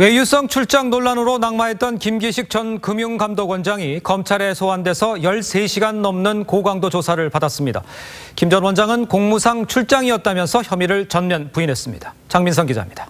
외유성 출장 논란으로 낙마했던 김기식 전 금융감독원장이 검찰에 소환돼서 13시간 넘는 고강도 조사를 받았습니다. 김 전 원장은 공무상 출장이었다면서 혐의를 전면 부인했습니다. 장민성 기자입니다.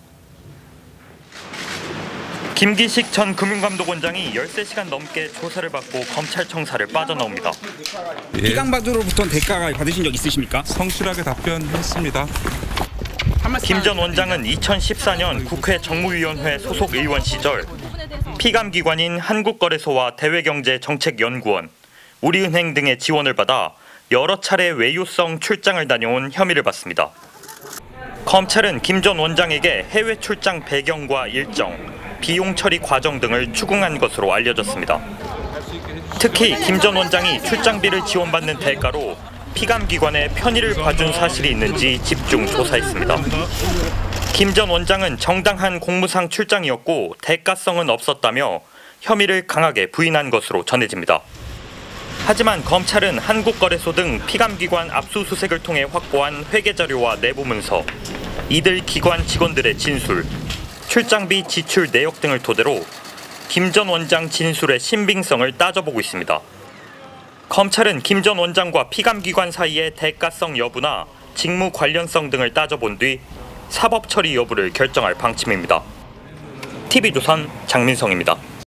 김기식 전 금융감독원장이 13시간 넘게 조사를 받고 검찰청사를 빠져나옵니다. 피감받으로부터 대가가 받으신 적 있으십니까? 성실하게 답변했습니다. 김 전 원장은 2014년 국회 정무위원회 소속 의원 시절 피감기관인 한국거래소와 대외경제정책연구원, 우리은행 등의 지원을 받아 여러 차례 외유성 출장을 다녀온 혐의를 받습니다. 검찰은 김 전 원장에게 해외 출장 배경과 일정, 비용 처리 과정 등을 추궁한 것으로 알려졌습니다. 특히 김 전 원장이 출장비를 지원받는 대가로 피감기관의 편의를 봐준 사실이 있는지 집중 조사했습니다. 김 전 원장은 정당한 공무상 출장이었고 대가성은 없었다며 혐의를 강하게 부인한 것으로 전해집니다. 하지만 검찰은 한국거래소 등 피감기관 압수수색을 통해 확보한 회계자료와 내부문서, 이들 기관 직원들의 진술, 출장비 지출 내역 등을 토대로 김 전 원장 진술의 신빙성을 따져보고 있습니다. 검찰은 김 전 원장과 피감기관 사이의 대가성 여부나 직무 관련성 등을 따져본 뒤 사법 처리 여부를 결정할 방침입니다. TV조선 장민성입니다.